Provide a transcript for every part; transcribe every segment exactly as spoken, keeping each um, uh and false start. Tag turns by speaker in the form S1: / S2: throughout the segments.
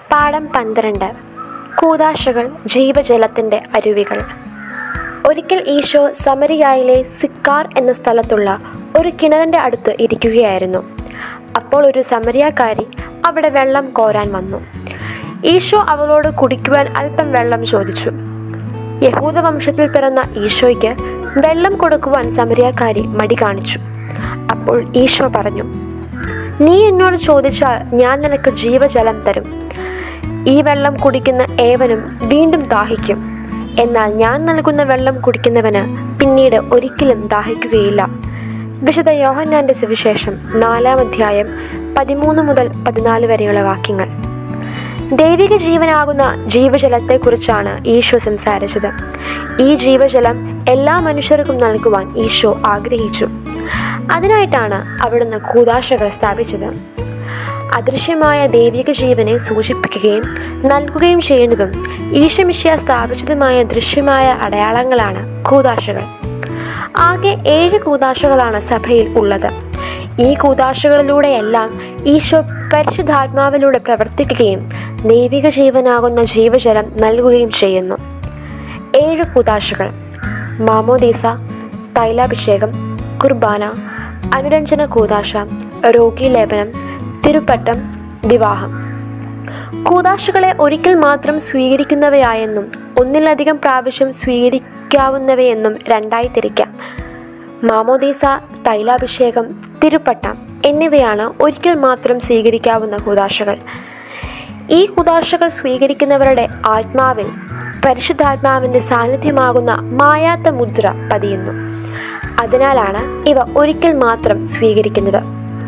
S1: പാഠം പന്ത്രണ്ട്. കൂദാശകൾ ജീവജലത്തിൻ്റെ അരുവികൾ. ഒരിക്കൽ ഈശോ സമരിയായിലെ സിക്കാർ എന്ന സ്ഥലത്തുള്ള ഒരു കിണറിൻ്റെ അടുത്ത് ഇരിക്കുകയായിരുന്നു. അപ്പോൾ ഒരു സമരിയാക്കാരി അവിടെ വെള്ളം കോരാൻ വന്നു. ഈശോ അവളോട് കുടിക്കുവാൻ അല്പം വെള്ളം ചോദിച്ചു. യഹൂദ വംശത്തിൽ പിറന്ന ഈശോയ്ക്ക് വെള്ളം കൊടുക്കുവാൻ സമരിയാക്കാരി മടി കാണിച്ചു. അപ്പോൾ ഈശോ പറഞ്ഞു, നീ എന്നോട് ചോദിച്ചാൽ ഞാൻ നിനക്ക് ജീവജലം തരും. ഈ വെള്ളം കുടിക്കുന്ന ഏവനും വീണ്ടും ദാഹിക്കും. എന്നാൽ ഞാൻ നൽകുന്ന വെള്ളം കുടിക്കുന്നവന് പിന്നീട് ഒരിക്കലും ദാഹിക്കുകയില്ല. വിശുദ്ധ യോഹന്നാന്റെ സുവിശേഷം നാലാം അധ്യായം പതിമൂന്ന് മുതൽ പതിനാല് വരെയുള്ള വാക്യങ്ങൾ. ദൈവിക ജീവനാകുന്ന ജീവജലത്തെക്കുറിച്ചാണ് ഈശോ സംസാരിച്ചത്. ഈ ജീവജലം എല്ലാ മനുഷ്യർക്കും നൽകുവാൻ ഈശോ ആഗ്രഹിച്ചു. അതിനായിട്ടാണ് അവിടുന്ന് കൂദാശകൾ സ്ഥാപിച്ചത്. അദൃശ്യമായ ദൈവിക ജീവനെ സൂചിപ്പിക്കുകയും നൽകുകയും ചെയ്യുന്നതും ഈശോമിശിഹ സ്ഥാപിച്ചതുമായ ദൃശ്യമായ അടയാളങ്ങളാണ് കൂദാശകൾ. ആകെ ഏഴ് കൂദാശകളാണ് സഭയിൽ ഉള്ളത്. ഈ കൂദാശകളിലൂടെയെല്ലാം ഈശോ പരിശുദ്ധാത്മാവിലൂടെ പ്രവർത്തിക്കുകയും ദൈവിക ജീവനാകുന്ന ജീവജലം നൽകുകയും ചെയ്യുന്നു. ഏഴ് കൂദാശകൾ: മാമോദീസ, തൈലാഭിഷേകം, കുർബാന, അനുരഞ്ജന കൂദാശ, രോഗീലേപനം, തിരുപ്പട്ടം, വിവാഹം. കൂദാശകളെ ഒരിക്കൽ മാത്രം സ്വീകരിക്കുന്നവയായെന്നും ഒന്നിലധികം പ്രാവശ്യം സ്വീകരിക്കാവുന്നവയെന്നും രണ്ടായി തിരിക്കാം. മാമോദീസ, തൈലാഭിഷേകം, തിരുപ്പട്ടം എന്നിവയാണ് ഒരിക്കൽ മാത്രം സ്വീകരിക്കാവുന്ന കൂദാശകൾ. ഈ കൂദാശകൾ സ്വീകരിക്കുന്നവരുടെ ആത്മാവിൽ പരിശുദ്ധാത്മാവിൻ്റെ സാന്നിധ്യമാകുന്ന മായാത്ത മുദ്ര പതിയുന്നു. അതിനാലാണ് ഇവ ഒരിക്കൽ മാത്രം സ്വീകരിക്കുന്നത്.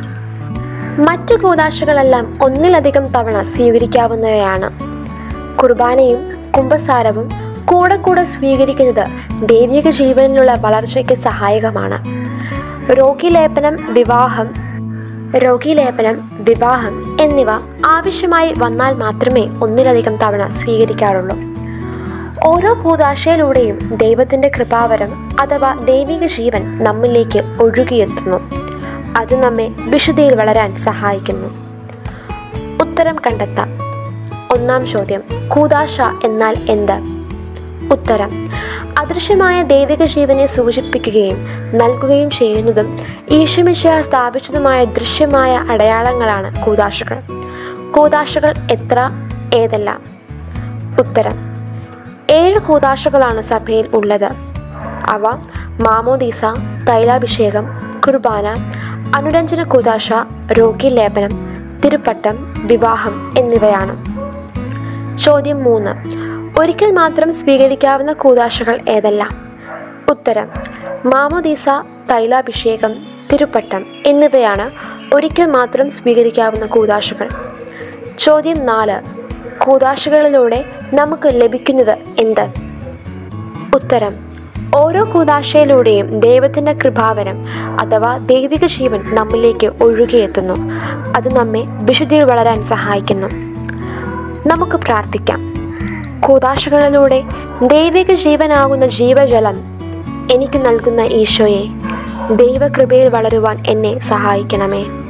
S1: മറ്റു കൂദാശകളെല്ലാം ഒന്നിലധികം തവണ സ്വീകരിക്കാവുന്നവയാണ്. കുർബാനയും കുമ്പസാരവും കൂടെ കൂടെ സ്വീകരിക്കുന്നത് ദൈവിക ജീവനിലുള്ള വളർച്ചയ്ക്ക് സഹായകമാണ്. രോഗീലേപനം, വിവാഹം രോഗീലേപനം വിവാഹം എന്നിവ ആവശ്യമായി വന്നാൽ മാത്രമേ ഒന്നിലധികം തവണ സ്വീകരിക്കാറുള്ളൂ. ഓരോ കൂദാശയിലൂടെയും ദൈവത്തിൻ്റെ കൃപാവരം അഥവാ ദൈവിക ജീവൻ നമ്മിലേക്ക് ഒഴുകിയെത്തുന്നു. അത് നമ്മെ വിശുദ്ധിയിൽ വളരാൻ സഹായിക്കുന്നു. ഉത്തരം കണ്ടെത്താം. ഒന്നാം ചോദ്യം: കൂദാശ എന്നാൽ എന്ത്? ഉത്തരം: അദൃശ്യമായ ദൈവിക ജീവനെ സൂചിപ്പിക്കുകയും നൽകുകയും ചെയ്യുന്നതും ഈശോമിശിഹ സ്ഥാപിച്ചതുമായ ദൃശ്യമായ അടയാളങ്ങളാണ് കൂദാശകൾ. കൂദാശകൾ എത്ര, ഏതെല്ലാം? ഉത്തരം: ഏഴ് കൂദാശകളാണ് സഭയിൽ ഉള്ളത്. അവ മാമോദീസ, തൈലാഭിഷേകം, കുർബാന, അനുരഞ്ജന കൂദാശ, രോഗീലേപനം, തിരുപ്പട്ടം, വിവാഹം എന്നിവയാണ്. ചോദ്യം മൂന്ന്: ഒരിക്കൽ മാത്രം സ്വീകരിക്കാവുന്ന കൂദാശകൾ ഏതെല്ലാം? ഉത്തരം: മാമോദീസ, തൈലാഭിഷേകം, തിരുപ്പട്ടം എന്നിവയാണ് ഒരിക്കൽ മാത്രം സ്വീകരിക്കാവുന്ന കൂദാശകൾ. ചോദ്യം നാല്: കൂദാശകളിലൂടെ നമുക്ക് ലഭിക്കുന്നത് എന്ത്? ഉത്തരം: ഓരോ കൂദാശയിലൂടെയും ദൈവത്തിൻ്റെ കൃപാവരം അഥവാ ദൈവിക ജീവൻ നമ്മിലേക്ക് ഒഴുകിയെത്തുന്നു. അത് നമ്മെ വിശുദ്ധിയിൽ വളരാൻ സഹായിക്കുന്നു. നമുക്ക് പ്രാർത്ഥിക്കാം. കൂദാശകളിലൂടെ ദൈവിക ജീവനാകുന്ന ജീവജലം എനിക്ക് നൽകുന്ന ഈശോയെ, ദൈവകൃപയിൽ വളരുവാൻ എന്നെ സഹായിക്കണമേ.